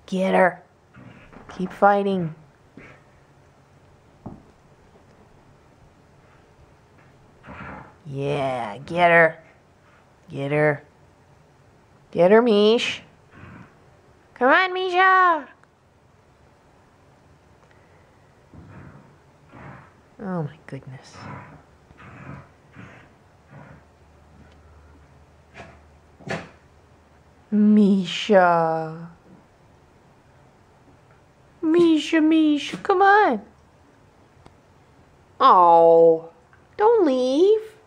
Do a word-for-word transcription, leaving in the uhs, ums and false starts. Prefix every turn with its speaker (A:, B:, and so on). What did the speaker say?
A: Get her. Keep fighting. Yeah, get her. Get her. Get her, Mish. Come on, Misha. Oh my goodness. Misha. Misha, Misha, come on. Oh, don't leave.